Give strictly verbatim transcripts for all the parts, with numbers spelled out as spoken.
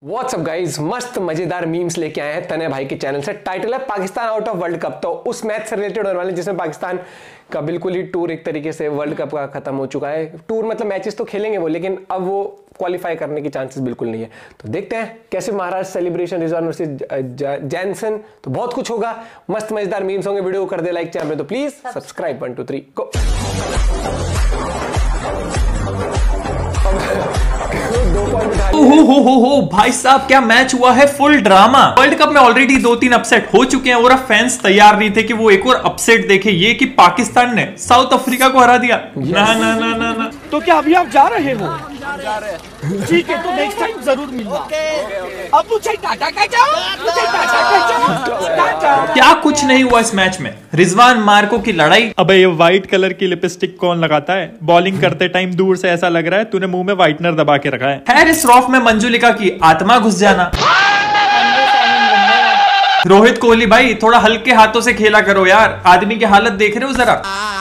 What's up guys, मस्त मजेदार memes लेके आए हैं तने भाई के चैनल से। टाइटल है Pakistan out of world cup. तो उस मैच से रिलेटेड होने वाले जिसमें पाकिस्तान का बिल्कुल ही टूर एक तरीके से वर्ल्ड कप का खत्म हो चुका है। टूर मतलब मैचेस तो खेलेंगे वो, लेकिन अब वो क्वालिफाई करने की चांसेस बिल्कुल नहीं है। तो देखते हैं कैसे Maharashtra celebration, Rizwan versus Jansen, तो बहुत कुछ होगा। मस्त मजेदार मीम्स होंगे। वीडियो को कर दे लाइक, चैनल में तो please subscribe. One two three go. हो हो हो हो भाई साहब, क्या मैच हुआ है, फुल ड्रामा। वर्ल्ड कप में ऑलरेडी दो तीन अपसेट हो चुके हैं और अब फैंस तैयार नहीं थे कि वो एक और अपसेट देखे। ये कि पाकिस्तान ने साउथ अफ्रीका को हरा दिया। ना ना ना ना ना। तो क्या अभी आप जा रहे हो? ठीक है, तो नेक्स्ट टाइम जरूर मिलना। अब मुझे टाटा कह जाओ, मुझे टाटा कह जाओ, टाटा। क्या कुछ नहीं हुआ इस मैच में। रिजवान मार्को की लड़ाई। अबे ये व्हाइट कलर की लिपस्टिक कौन लगाता है? बॉलिंग करते टाइम दूर से ऐसा लग रहा है तूने मुंह में व्हाइटनर दबा के रखा है। हैरिस रॉफ में मंजुलिका की आत्मा घुस जाना। रोहित कोहली भाई, थोड़ा हल्के हाथों से खेला करो यार, आदमी की हालत देख रहे हो जरा।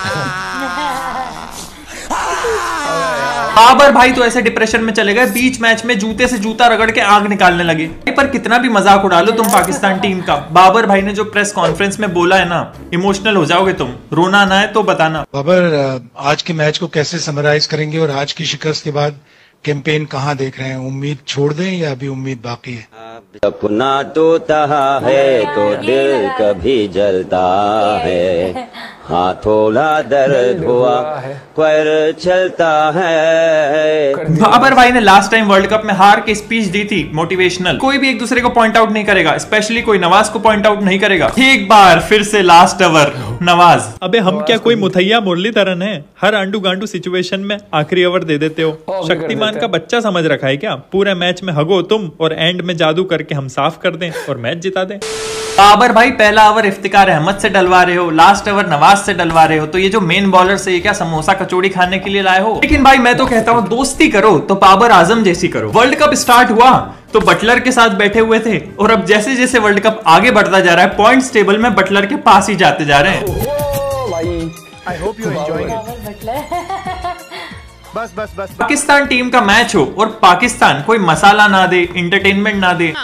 बाबर भाई तो ऐसे डिप्रेशन में चले गए, बीच मैच में जूते से जूता रगड़ के आग निकालने लगे। पर कितना भी मजाक उड़ा लो तुम पाकिस्तान टीम का, बाबर भाई ने जो प्रेस कॉन्फ्रेंस में बोला है ना, इमोशनल हो जाओगे तुम। रोना ना है तो बताना। बाबर, आज के मैच को कैसे समराइज करेंगे और आज की शिकस्त के बाद कैंपेन कहाँ देख रहे हैं? उम्मीद छोड़ दें या अभी उम्मीद बाकी है? सपना टूटा है तो दिल कभी जलता है, हाँ थोड़ा दर्द हुआ पर चलता है। बाबर भाई ने लास्ट टाइम वर्ल्ड कप में हार के स्पीच दी थी मोटिवेशनल। कोई भी एक दूसरे को पॉइंट आउट नहीं करेगा, स्पेशली कोई नवाज को पॉइंट आउट नहीं करेगा। एक बार फिर से लास्ट ओवर नवाज। अबे हम क्या कोई मुथैया मुरलीधरन है? हर आंडू गांडू सिचुएशन में आखिरी ओवर दे देते हो। शक्तिमान का बच्चा समझ रखा है क्या? पूरे मैच में हगो तुम और एंड में जादू करके हम साफ कर दें और मैच जिता दें। बाबर भाई पहला ओवर इफ्तिकार अहमद से डलवा रहे हो, लास्ट ओवर नवाज से डलवा रहे हो, तो ये जो मेन बॉलर से ये क्या समोसा कचौड़ी खाने के लिए लाए हो? लेकिन भाई मैं तो कहता हूँ दोस्ती करो तो बाबर आजम जैसी करो। वर्ल्ड कप स्टार्ट हुआ तो बटलर के साथ बैठे हुए थे और अब जैसे जैसे वर्ल्ड कप आगे बढ़ता जा रहा है, पॉइंट्स टेबल में बटलर के पास ही जाते जा रहे हैं। I hope you enjoying it. बस बस बस पाकिस्तान टीम का मैच हो और पाकिस्तान कोई मसाला ना दे, इंटरटेनमेंट ना दे।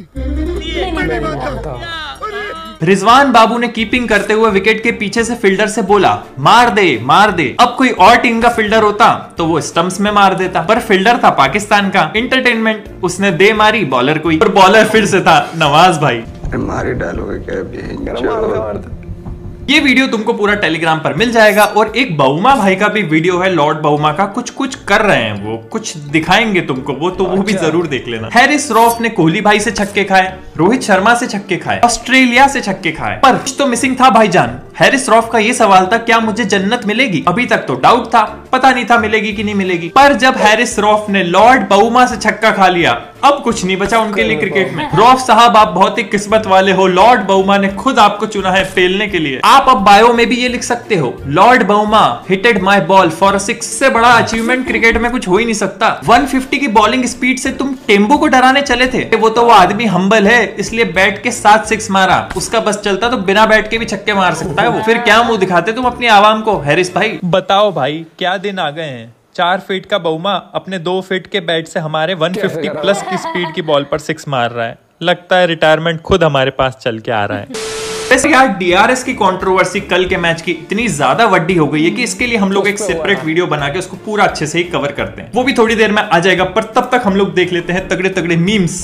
रिजवान बाबू ने कीपिंग करते हुए विकेट के पीछे से फील्डर से बोला, मार दे मार दे। अब कोई और टीम का फील्डर होता तो वो स्टंप्स में मार देता, पर फील्डर था पाकिस्तान का। इंटरटेनमेंट, उसने दे मारी बॉलर को ही, और बॉलर फिर से था नवाज भाई। मारी डालोगे क्या? ये वीडियो तुमको पूरा टेलीग्राम पर मिल जाएगा। और एक बहुमा भाई का भी वीडियो है, लॉर्ड बहुमा का, कुछ कुछ कर रहे हैं वो, कुछ दिखाएंगे तुमको वो, तो वो भी जरूर देख लेना। हैरिस रॉफ ने कोहली भाई से छक्के खाए, रोहित शर्मा से छक्के खाए, ऑस्ट्रेलिया से छक्के खाए, पर कुछ तो मिसिंग था भाईजान। हैरिस रॉफ का ये सवाल था, क्या मुझे जन्नत मिलेगी? अभी तक तो डाउट था, पता नहीं था मिलेगी कि नहीं मिलेगी। पर जब हैरिस रॉफ ने लॉर्ड बहुमा से छक्का खा लिया, अब कुछ नहीं बचा उनके लिए क्रिकेट में। रॉफ साहब, आप बहुत ही किस्मत वाले हो, लॉर्ड बहुमा ने खुद आपको चुना है पेलने के लिए। आप अब बायो में भी ये लिख सकते हो, Lord Bavuma hitted my ball for six. से बड़ा अचीवमेंट क्रिकेट में कुछ हो ही नहीं सकता। एक सौ पचास की बॉलिंग स्पीड से तुम टेम्बो को डराने चले थे। वो तो वो आदमी हम्बल है, इसलिए बैट के साथ सिक्स मारा। उसका बस चलता तो बिना बैट के भी छक्के मार सकता है वो। फिर क्या मुंह दिखाते तुम अपनी आवाम को, हैरिस भाई? बताओ भाई, क्या दिन आ गए हैं। चार फीट का बहुमा अपने दो फीट के बैट से हमारे एक सौ पचास प्लस की स्पीड की बॉल पर सिक्स मार रहा है। लगता है रिटायरमेंट खुद हमारे पास चल के आ रहा है। वैसे यार, डीआरएस की कंट्रोवर्सी कल के मैच की इतनी ज्यादा वड्डी हो गई है कि इसके लिए हम लोग एक सेपरेट वीडियो बना के उसको पूरा अच्छे से ही कवर करते हैं। वो भी थोड़ी देर में आ जाएगा, पर तब तक हम लोग देख लेते हैं तगड़े तगड़े मीम्स।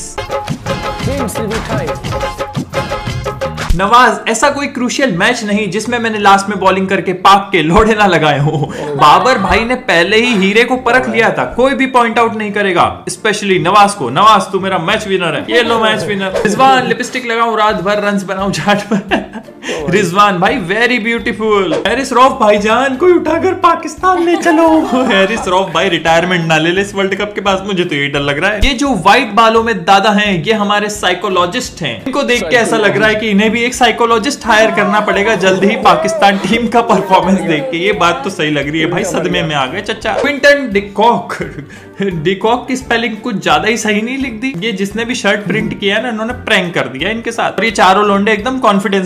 नवाज, ऐसा कोई क्रूशियल मैच नहीं जिसमें मैंने लास्ट में बॉलिंग करके पाक के लोड़े ना लगाए हो। बाबर भाई ने पहले ही हीरे को परख लिया था, कोई भी पॉइंट आउट नहीं करेगा, स्पेशली नवाज को। नवाज, तू मेरा मैच विनर है, ये लो मैच विनर। रिजवान, लिपस्टिक लगाऊं रात भर, रन्स बनाऊं झाट पर। रिजवान भाई, वेरी ब्यूटीफुल। हैरिस रॉफ भाईजान, कोई उठाकर पाकिस्तान ले चलो। हैरिस रॉफ भाई, रिटायरमेंट ना ले ले इस वर्ल्ड कप के पास, मुझे तो ये डर लग रहा है। ये जो व्हाइट बालों में दादा हैं, ये हमारे साइकोलॉजिस्ट हैं। इनको देख के ऐसा लग रहा है कि इन्हें भी एक साइकोलॉजिस्ट हायर करना पड़ेगा जल्द ही पाकिस्तान टीम का परफॉर्मेंस देख के। ये बात तो सही लग रही है भाई, सदमे में आ गए चचा। क्विंटन डिकॉक, डिकॉक की स्पेलिंग कुछ ज्यादा ही सही नहीं लिख दी। ये जिसने भी शर्ट प्रिंट किया है ना, इन्होंने प्रैंक कर दिया इनके साथ। और ये चारों लोंडे एकदम कॉन्फिडेंस में घूम रहे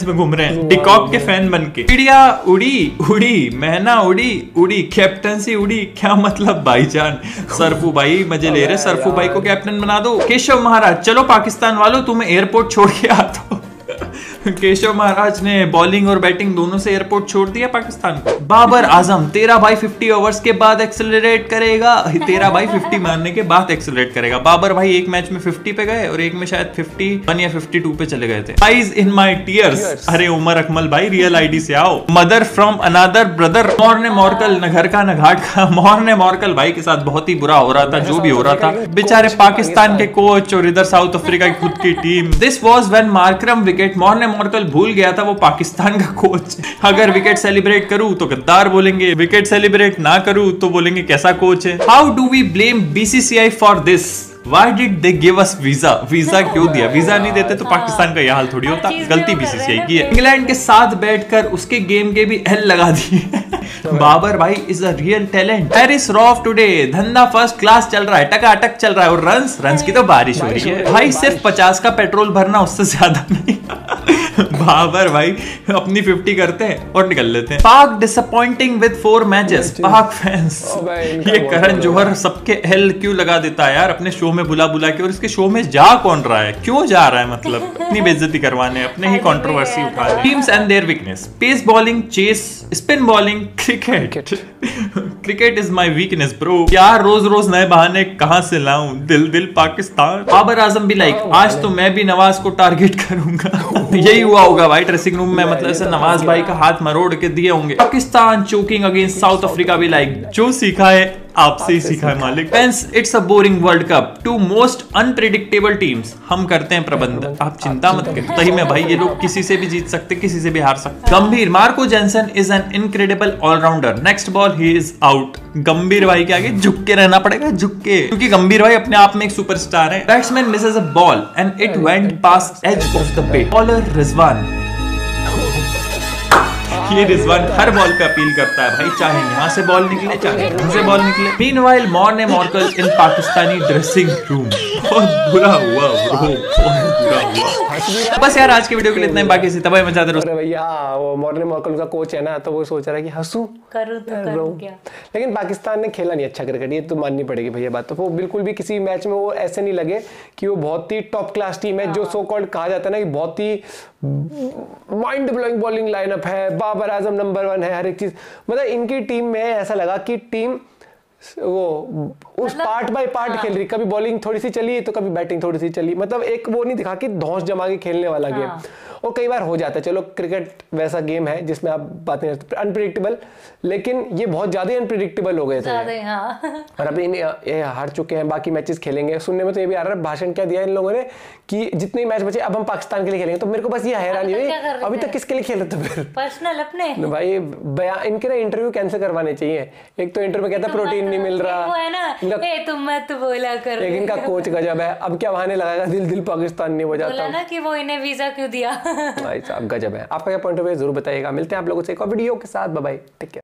रहे हैं डिकॉक के फैन बन के। चिड़िया उड़ी उड़ी, मैना उड़ी उड़ी, कैप्टनसी उड़ी, क्या मतलब भाईजान। सरफू भाई मजे ले रहे, सरफू भाई को कैप्टन बना दो। केशव महाराज, चलो पाकिस्तान वालों तुम्हें एयरपोर्ट छोड़ के आता हूं। केशव महाराज ने बॉलिंग और बैटिंग दोनों से एयरपोर्ट छोड़ दिया पाकिस्तान को। बाबर आजम, तेरा भाई फिफ्टी ओवर्स के बाद एक्सेलरेट करेगा, तेरा भाई फिफ्टी मारने के बाद एक्सेलरेट करेगा। बाबर भाई एक मैच में फिफ्टी पे गए और एक में शायद फिफ्टी वन या फिफ्टी टू पे चले गए थे। आईज इन माई टीयर्स, अरे उमर अकमल भाई रियल आईडी से आओ। Mother from another brother, Morne Morkel, न घर का न घाट का। मॉर्ने मॉर्कल भाई के साथ बहुत ही बुरा हो रहा था जो भी हो रहा था, बेचारे पाकिस्तान के कोच और इधर साउथ अफ्रीका की खुद की टीम। This was when Markram wicket, Morne Morkel भूल गया था वो पाकिस्तान का कोच। अगर विकेट सेलिब्रेट करूं तो गद्दार बोलेंगे, विकेट सेलिब्रेट ना करूं तो बोलेंगे कैसा कोच है। How do we blame BCCI for this? Why did they give us visa? Visa क्यों दिया? वीजा नहीं देते तो पाकिस्तान का यह हाल थोड़ी होता। गलती बीसीसीआई की है। इंग्लैंड के साथ बैठकर उसके गेम के भी एल लगा दिए। बाबर भाई is a real talent. Haris Rauf today, धंधा फर्स्ट क्लास चल रहा है, टकाटक चल रहा है। और रन्स रन्स की तो बारिश हो रही है भाई। सिर्फ पचास का पेट्रोल भरना, उससे ज्यादा नहीं। बाबर भाई अपनी फिफ्टी करते हैं और निकल लेते हैं। Pak disappointing with four matches, Pak fans. ये करण जौहर सबके एल क्यों लगा देता है यार अपने शो में बुला बुला के, और इसके शो में जा कौन रहा है, क्यों जा रहा है, मतलब अपनी बेइज्जती करवाने, अपने ही कंट्रोवर्सी उठाने। Teams and their weakness, pace bowling, chase, spin bowling, cricket. Cricket is my weakness bro. यार रोज रोज नए बहाने कहां से लाऊं, दिल दिल पाकिस्तान। बाबर आजम भी लाइक, आज तो मैं भी नवाज को टारगेट करूंगा। यही हुआ होगा भाई ड्रेसिंग रूम में, मतलब ऐसे नवाज भाई का हाथ मरोड़ के दिए होंगे। Pakistan choking against South Africa भी लाइक, जो सीखा है आपसे ही सीखा है मालिक। Friends, it's a boring world cup, two most unpredictable teams. हम करते हैं प्रबंधन, आप चिंता मत करिए। सही में भाई ये लोग किसी से भी जीत सकते, किसी से भी हार सकते। Gambhir, Marco Jansen is an incredible allrounder, next ball ही इज आउट। गंभीर भाई के आगे झुक के रहना पड़ेगा, झुक के, क्योंकि गंभीर भाई अपने आप में एक सुपरस्टार है। Batsman misses a ball and it went past edge of the bat. Bowler Rizwan, ये रिजवान हर बॉल पे अपील करता है भाई, चाहे यहाँ से बॉल निकले चाहे यहाँ से बॉल निकले। Meanwhile Morne Morkel in Pakistani dressing room, बहुत बुरा हुआ ब्रो, बहुत बुरा हुआ। बस यार आज की वीडियो के लिए इतना ही, बाकी से तबाही मचाते रहो। अरे भैया वो मॉर्ने मॉर्कल का कोच है ना, तो वो सोच रहा है कि हंसू करूं तो करूं क्या। लेकिन पाकिस्तान ने खेला नहीं अच्छा क्रिकेट, ये तो माननी पड़ेगी भैया बात। तो वो बिल्कुल भी किसी मैच में वो ऐसे नहीं लगे कि वो बहुत ही टॉप क्लास टीम है, जो सो कॉल्ड कहा जाता है ना कि बहुत ही माइंड ब्लोइंग बॉलिंग लाइनअप है, बाबर आजम नंबर वन है, हर एक चीज। मतलब इनकी टीम में ऐसा लगा कि टीम वो उस मतलब, पार्ट बाय पार्ट हाँ। खेल रही, कभी बॉलिंग थोड़ी सी चली तो कभी बैटिंग थोड़ी सी चली, मतलब एक वो नहीं दिखा कि धौंस जमा के खेलने वाला हाँ। गेम। और कई बार हो जाता है, चलो क्रिकेट वैसा गेम है जिसमें आप बातें अनप्रिडिक्टेबल, लेकिन ये बहुत ज्यादा अनप्रिडिक्टेबल हो गए थे हाँ। और अभी ये हार चुके हैं, बाकी मैचेस खेलेंगे। सुनने में तो ये भी आ रहा है, भाषण क्या दिया इन लोगों ने कि जितने मैच बचे अब हम पाकिस्तान के लिए खेलेंगे। तो मेरे को बस ये हैरानी हुई, अभी तक किसके लिए खेल रहे थे फिर? पर्सनल अपने भाई बयान, इनके ना इंटरव्यू कैंसिल करवाने चाहिए। एक तो इंटरव्यू में कहता प्रोटीन नहीं मिल रहा, वो है ना, ए तुम मत बोला करो। लेकिन इनका कोच गजब है, अब क्या बहाने लगाएगा, दिल दिल पाकिस्तान नहीं हो जाता। बोला ना कि वो इन्हें वीजा क्यों दिया। भाई साहब गजब है। आपका क्या पॉइंट ऑफ व्यू जरूर बताइएगा। मिलते हैं आप लोगों से एक और वीडियो के साथ, बाय बाय, टेक केयर।